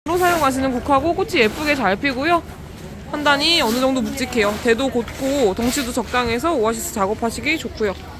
사용하시는 국화고 꽃이 예쁘게 잘 피고요. 판단이 어느 정도 묵직해요. 대도 곧고 덩치도 적당해서 오아시스 작업하시기 좋고요.